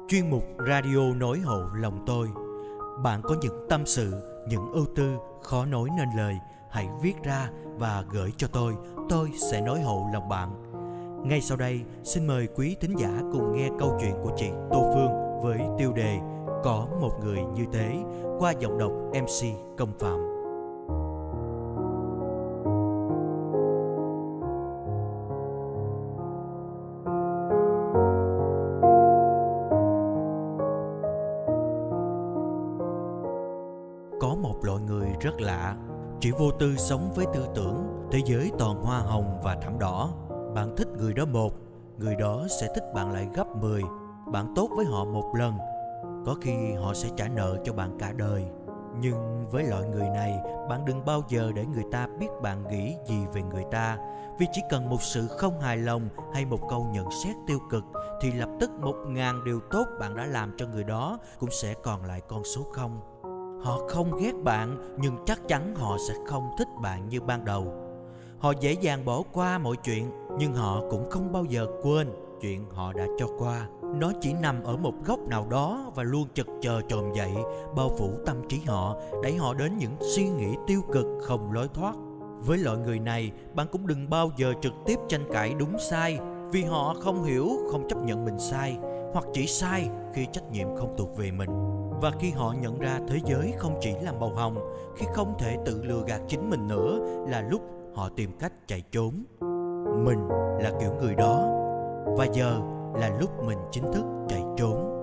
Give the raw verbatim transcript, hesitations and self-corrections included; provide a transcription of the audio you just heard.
Chuyên mục Radio Nỗi Hộ Lòng Tôi. Bạn có những tâm sự, những ưu tư khó nói nên lời, hãy viết ra và gửi cho tôi. Tôi sẽ nối hộ lòng bạn. Ngay sau đây, xin mời quý thính giả cùng nghe câu chuyện của chị Tô Phương với tiêu đề Có một người như thế, qua giọng đọc em xê Công Phạm. Có một loại người rất lạ, chỉ vô tư sống với tư tưởng thế giới toàn hoa hồng và thảm đỏ. Bạn thích người đó một, người đó sẽ thích bạn lại gấp mười. Bạn tốt với họ một lần, có khi họ sẽ trả nợ cho bạn cả đời. Nhưng với loại người này, bạn đừng bao giờ để người ta biết bạn nghĩ gì về người ta. Vì chỉ cần một sự không hài lòng hay một câu nhận xét tiêu cực thì lập tức một ngàn điều tốt bạn đã làm cho người đó cũng sẽ còn lại con số không. Họ không ghét bạn, nhưng chắc chắn họ sẽ không thích bạn như ban đầu. Họ dễ dàng bỏ qua mọi chuyện, nhưng họ cũng không bao giờ quên chuyện họ đã cho qua. Nó chỉ nằm ở một góc nào đó và luôn chực chờ chồm dậy, bao phủ tâm trí họ, đẩy họ đến những suy nghĩ tiêu cực không lối thoát. Với loại người này, bạn cũng đừng bao giờ trực tiếp tranh cãi đúng sai, vì họ không hiểu, không chấp nhận mình sai, hoặc chỉ sai khi trách nhiệm không thuộc về mình. Và khi họ nhận ra thế giới không chỉ là màu hồng, khi không thể tự lừa gạt chính mình nữa, là lúc họ tìm cách chạy trốn. Mình là kiểu người đó, và giờ là lúc mình chính thức chạy trốn.